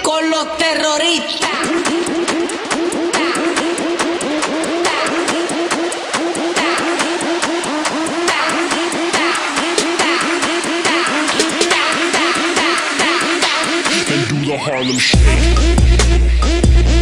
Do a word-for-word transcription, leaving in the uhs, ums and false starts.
con los terroristas. And do the Harlem Shake.